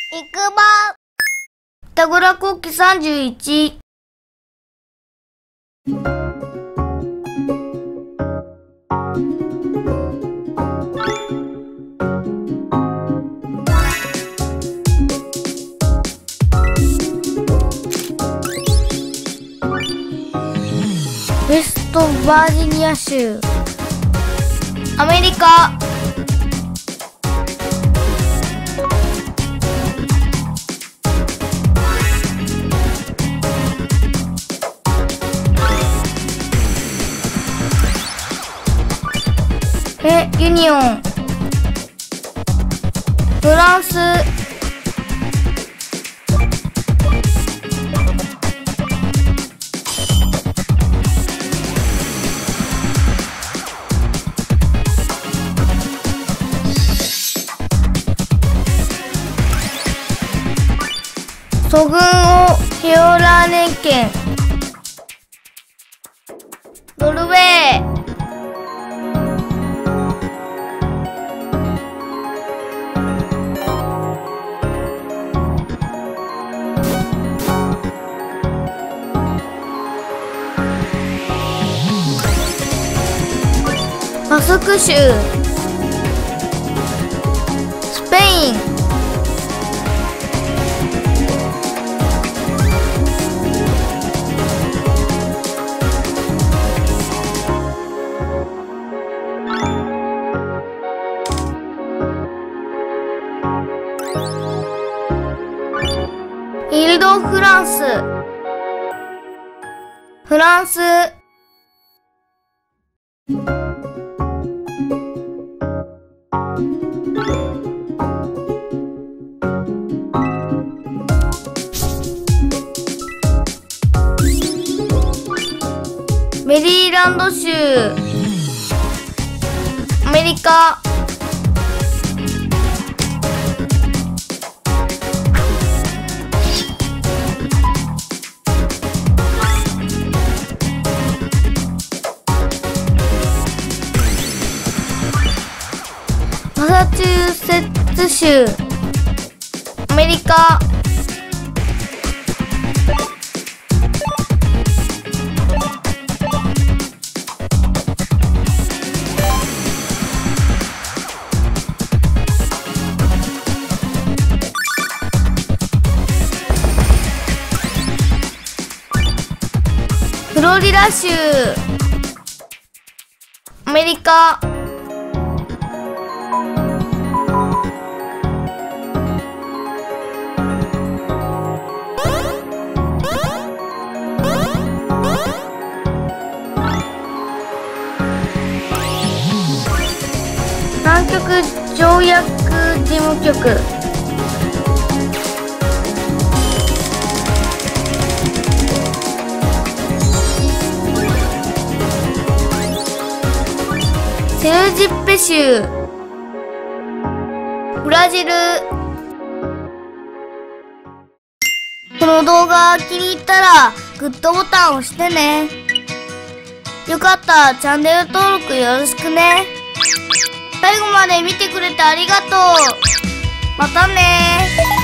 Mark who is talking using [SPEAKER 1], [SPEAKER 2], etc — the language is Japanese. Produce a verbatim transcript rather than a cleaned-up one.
[SPEAKER 1] いくば。ピタゴラ後期さんじゅういち。ウェストバージニア州、アメリカ。え、ユニオン、フランス。ソグンオヘオラーネン県、ノルウェー。バスク州、スペイン。イルドフランス、フランス。メリーランド州、アメリカ。マサチューセッツ州、アメリカ。フロリダ州、アメリカ。南極条約事務局、セルジッペ州、ブラジル。この動画気に入ったらグッドボタンを押してね。よかったらチャンネル登録よろしくね。最後まで見てくれてありがとう。またねー。